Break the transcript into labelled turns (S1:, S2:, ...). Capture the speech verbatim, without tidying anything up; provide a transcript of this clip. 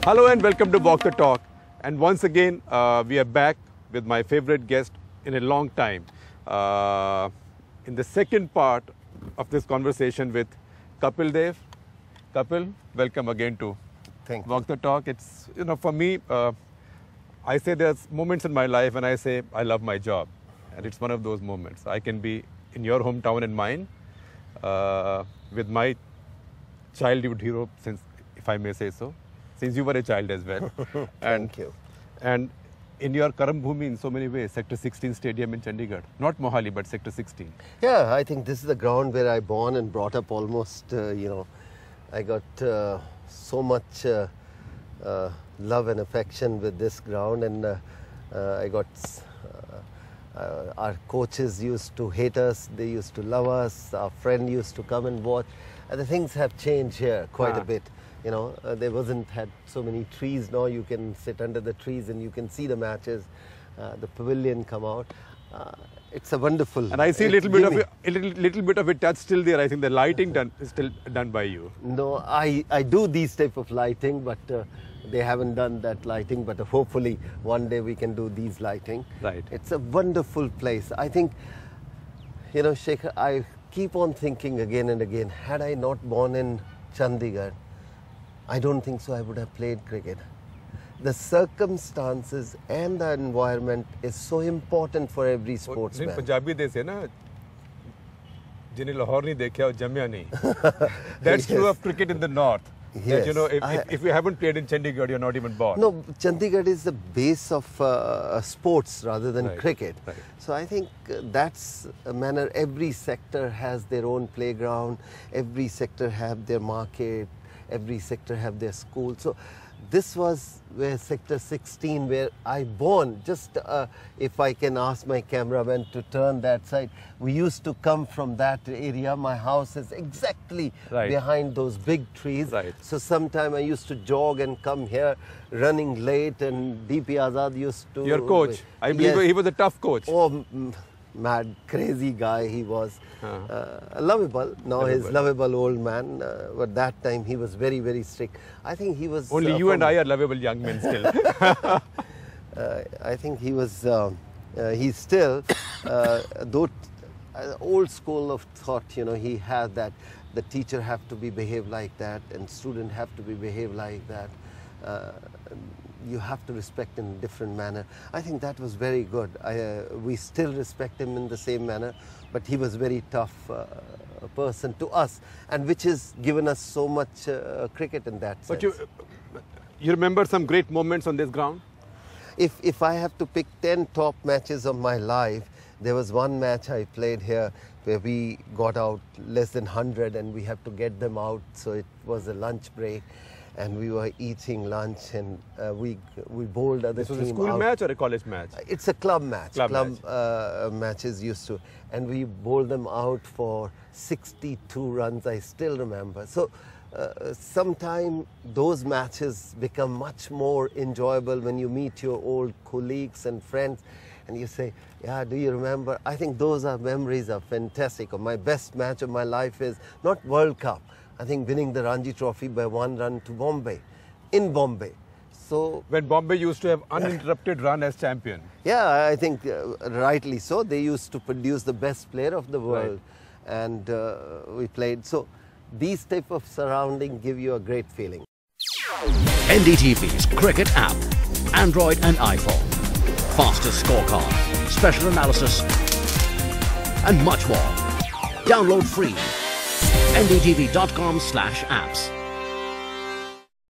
S1: Hello and welcome to Walk the Talk. And once again, uh, we are back with my favorite guest in a long time. Uh, in the second part of this conversation with Kapil Dev. Kapil, welcome again to
S2: Thank
S1: Walk the Talk. It's, you know, for me, uh, I say there's moments in my life when I say I love my job. And it's one of those moments. I can be in your hometown and mine uh, with my childhood hero, since, if I may say so. Since you were a child as well.
S2: Thank
S1: and,
S2: you.
S1: And in your Karam Bhumi in so many ways, Sector sixteen Stadium in Chandigarh. Not Mohali, but Sector sixteen.
S2: Yeah, I think this is the ground where I born and brought up almost, uh, you know, I got uh, so much uh, uh, love and affection with this ground, and uh, uh, I got, uh, uh, our coaches used to hate us, they used to love us, our friend used to come and watch. And the things have changed here quite
S1: Ah.
S2: a bit. You know, uh, there wasn't had so many trees. Now you can sit under the trees and you can see the matches. Uh, the pavilion come out. Uh, it's a wonderful.
S1: And I see a
S2: it's
S1: little bit of
S2: giving.
S1: a, a little, little bit of a touch still there. I think the lighting done is still done by you.
S2: No, I I do these type of lighting, but uh, they haven't done that lighting. But uh, hopefully one day we can do these lighting.
S1: Right.
S2: It's a wonderful place. I think, you know, Shekhar, I keep on thinking again and again. Had I not born in Chandigarh, I don't think so I would have played cricket. The circumstances and the environment is so important for every sportsman.
S1: Punjabi they say na, जिन्हें लाहौर नहीं देखा और जम्या नहीं. That's true of cricket in the north. That,
S2: Yes.
S1: you know, if,
S2: I-
S1: if, if you haven't played in Chandigarh, you're not even born.
S2: No, Chandigarh is the base of uh, sports rather than
S1: Right,
S2: cricket.
S1: right.
S2: So I think uh, that's a manner. Every sector has their own playground. Every sector have their market. Every sector have their school. So this was where Sector sixteen, where I born. Just uh, if I can ask my cameraman to turn that side, we used to come from that area. My house is exactly
S1: Right.
S2: behind those big trees.
S1: Right.
S2: So sometime I used to jog and come here running late, and D P Azad used to...
S1: Your coach, I believe
S2: Yes.
S1: he was a tough coach.
S2: Oh, m- mad, crazy guy he was.
S1: Uh-huh.
S2: Uh, lovable. Now he's
S1: Lovable.
S2: lovable old man. Uh, but that time he was very, very strict. I think he was...
S1: Only
S2: uh,
S1: you and
S2: from-
S1: I are lovable young men still.
S2: Uh, I think he was... Uh, uh, he's still... Uh, though uh, old school of thought, you know, he had that. The teacher have to be behave like that, and student have to be behave like that. Uh, you have to respect in a different manner. I think that was very good. I, uh, we still respect him in the same manner, but he was very tough uh, person to us, and which has given us so much uh, cricket in that sense.
S1: But you, you remember some great moments on this ground?
S2: If, if I have to pick ten top matches of my life, there was one match I played here where we got out less than one hundred and we have to get them out. So it was a lunch break and we were eating lunch, and uh, we we bowled other
S1: This was a
S2: team
S1: school
S2: out.
S1: match or a college match?
S2: It's a club match.
S1: Club match.
S2: uh, matches used to. And we bowled them out for sixty-two runs, I still remember. So uh, sometime those matches become much more enjoyable when you meet your old colleagues and friends and you say, yeah, do you remember? I think those are memories are fantastic. My best match of my life is not World Cup. I think winning the Ranji Trophy by one run to Bombay, in Bombay. So
S1: When Bombay used to have uninterrupted run as champion.
S2: yeah, I think uh, rightly so. They used to produce the best player of the world, and uh, we played. So these type of surrounding give you a great feeling.
S3: N D T V's cricket app, Android and iPhone, fastest scorecard, special analysis, and much more. Download free. N D T V dot com slash apps.